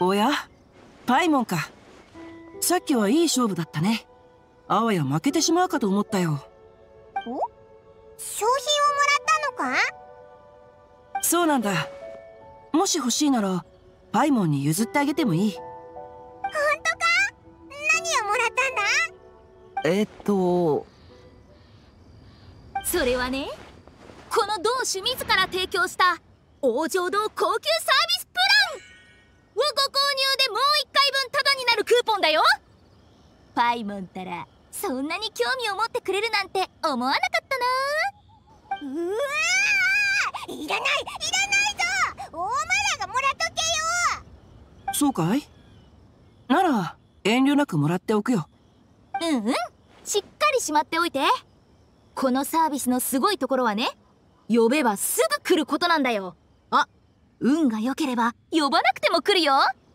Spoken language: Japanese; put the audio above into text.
おや、パイモンか。さっきはいい勝負だったね。あわや負けてしまうかと思ったよ。 お、賞品をもらったのか？ そうなんだ。もし欲しいならパイモンに譲ってあげてもいい。 本当か？何をもらったんだ？ それはね、この同種自ら提供した王城堂高級サービスプランをご購入でもう1回分タダになるクーポンだよ。パイモンたらそんなに興味を持ってくれるなんて思わなかったな。 うわー、いらないぞ、大マラがもらっとけよ。 そうかい？なら遠慮なくもらっておくよ。 しっかりしまっておいて。このサービスのすごいところはね、呼べばすぐ来ることなんだよ。あ、運が良ければ呼ばなくても来るよ。